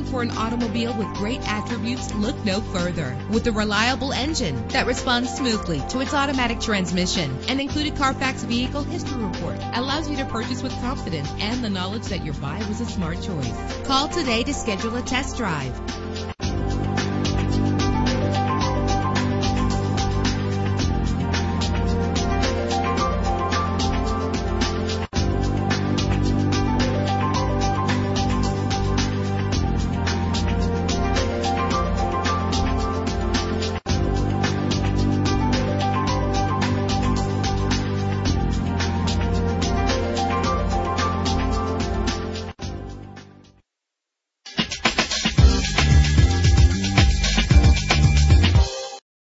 for an automobile with great attributes, look no further. With a reliable engine that responds smoothly to its automatic transmission, an included Carfax Vehicle History Report allows you to purchase with confidence and the knowledge that your buy was a smart choice. Call today to schedule a test drive.